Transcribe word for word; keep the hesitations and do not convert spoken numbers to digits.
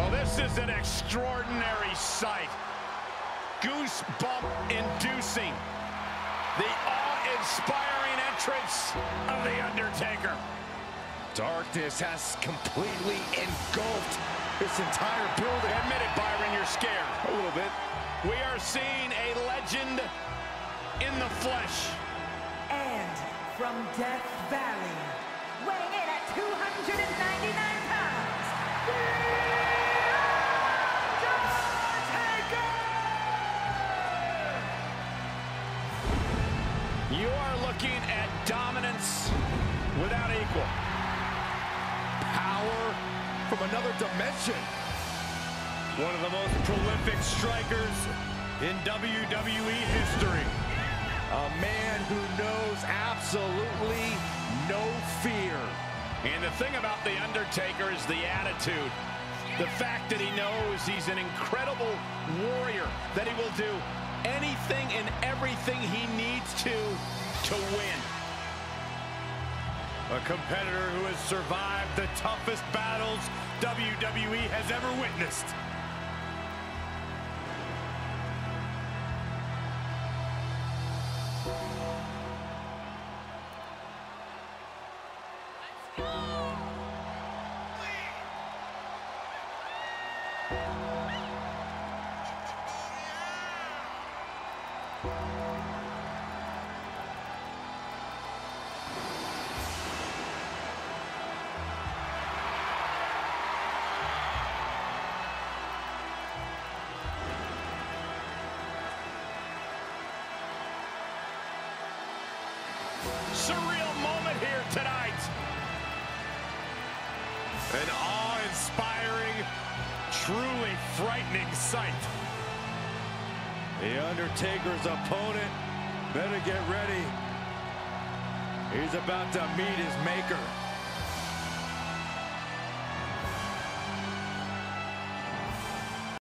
Well, this is an extraordinary sight. Goosebump-inducing. The awe-inspiring entrance of The Undertaker. Darkness has completely engulfed this entire building. Admit it, Byron, you're scared. A little bit. We are seeing a legend in the flesh. And from Death Valley, weighing in at two hundred ninety-nine pounds, The Undertaker! You are looking at dominance without equal. Power from another dimension. One of the most prolific strikers in W W E history. A man who knows absolutely no fear. And the thing about The Undertaker is the attitude. The fact that he knows he's an incredible warrior, that he will do anything and everything he needs to to win. A competitor who has survived the toughest battles W W E has ever witnessed. Surreal moment here tonight. An awe-inspiring, truly frightening sight. The Undertaker's opponent better get ready. He's about to meet his maker.